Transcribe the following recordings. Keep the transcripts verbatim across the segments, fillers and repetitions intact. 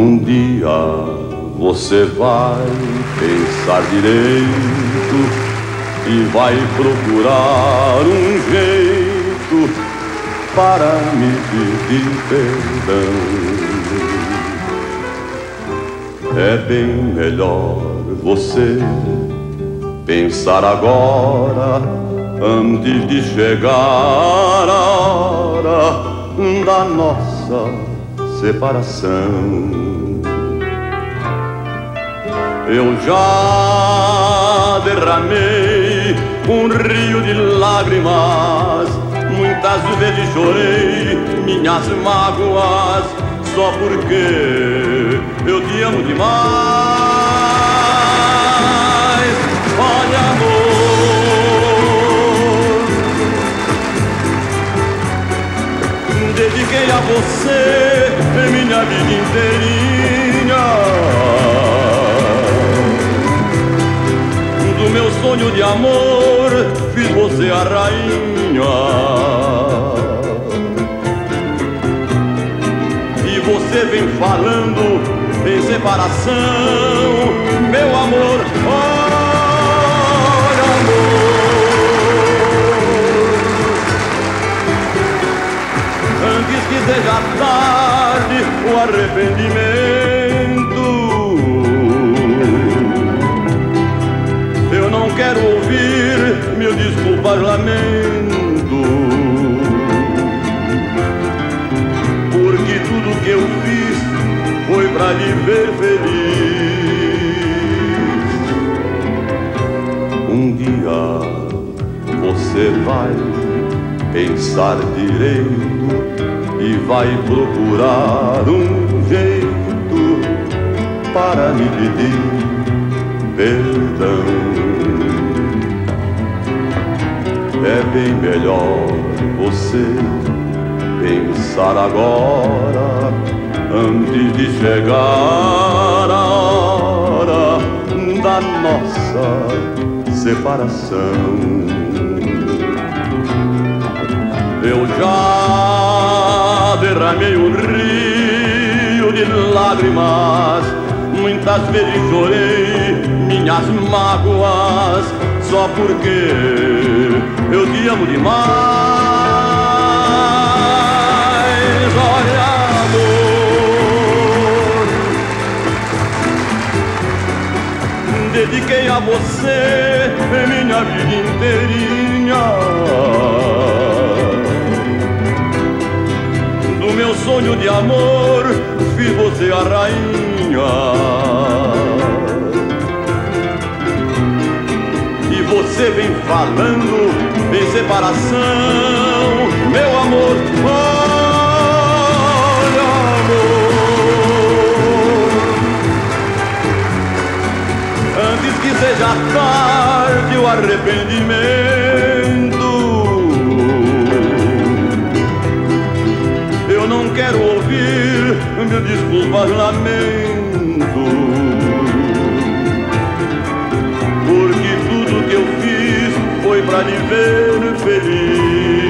Um dia você vai pensar direito e vai procurar um jeito para me pedir perdão. É bem melhor você pensar agora, antes de chegar a hora da nossa separação. Eu já derramei um rio de lágrimas, muitas vezes chorei minhas mágoas, só porque eu te amo demais. Olha, amor, dediquei a você minha vida inteirinha. Do meu sonho de amor fiz você a rainha. E você vem falando em separação, meu amor. Olha, amor, antes que seja tarde o arrependimento, eu não quero ouvir mil desculpas, lamento, porque tudo que eu fiz foi pra lhe ver feliz. Um dia você vai pensar direito e vai procurar um jeito para me pedir perdão. É bem melhor você pensar agora, antes de chegar a hora da nossa separação. Eu já derramei um rio de lágrimas, muitas vezes chorei minhas mágoas, só porque eu te amo demais. Olha, amor, dediquei a você minha vida inteirinha. Do meu sonho de amor fiz você a rainha. E você vem falando em separação, meu amor. Olha, amor, antes que seja tarde o arrependimento, eu não quero ouvir mil desculpas, lamento, porque tudo que eu fiz foi pra lhe ver feliz.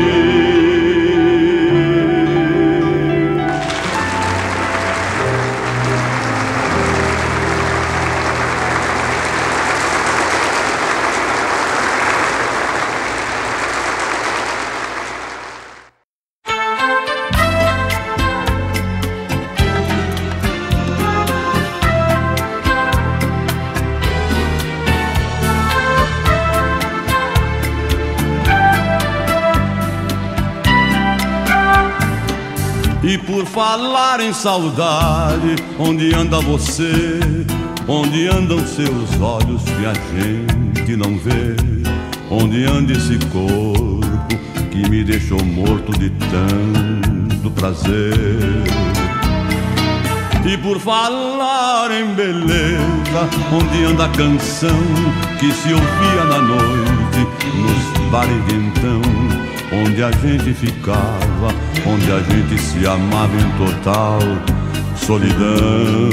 E por falar em saudade, onde anda você? Onde andam seus olhos que a gente não vê? Onde anda esse corpo que me deixou morto de tanto prazer? E por falar em beleza, onde anda a canção que se ouvia na noite nos bar e ventão? Onde a gente ficava, onde a gente se amava em total solidão.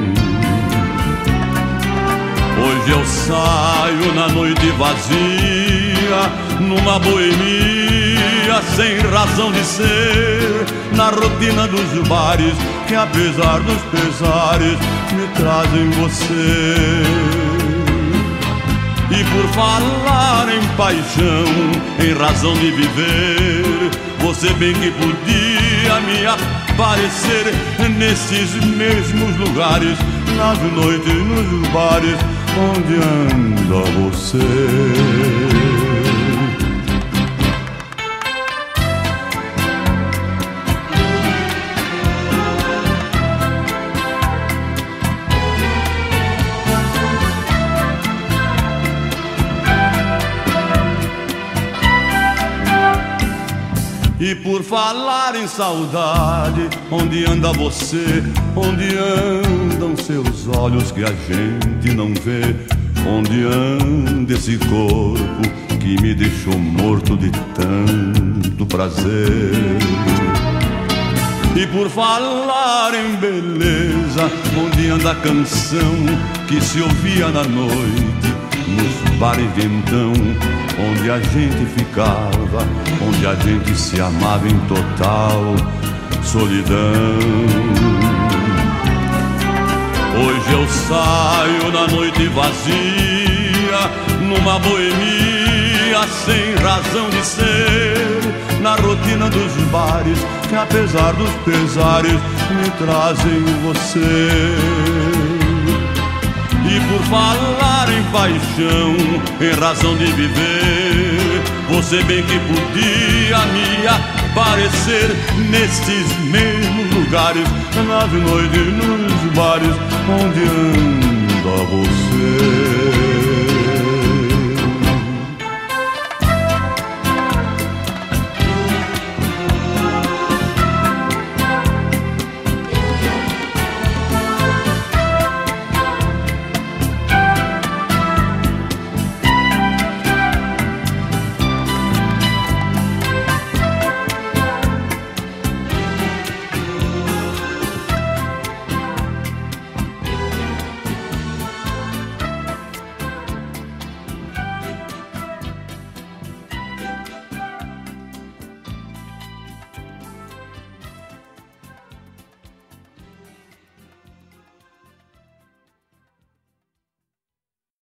Hoje eu saio na noite vazia, numa boemia, dia sem razão de ser, na rotina dos bares que apesar dos pesares me trazem você. E por falar em paixão, em razão de viver, você bem que podia me aparecer nesses mesmos lugares, nas noites, nos bares, onde anda você. E por falar em saudade, onde anda você? Onde andam seus olhos que a gente não vê? Onde anda esse corpo que me deixou morto de tanto prazer? E por falar em beleza, onde anda a canção que se ouvia na noite, nos bares de então, onde a gente ficava, onde a gente se amava em total solidão. Hoje eu saio na noite vazia, numa boemia sem razão de ser, na rotina dos bares que apesar dos pesares me trazem você. E por falar em paixão, em razão de viver, você bem que podia me aparecer nesses mesmos lugares, nas noites, nos bares, onde anda você.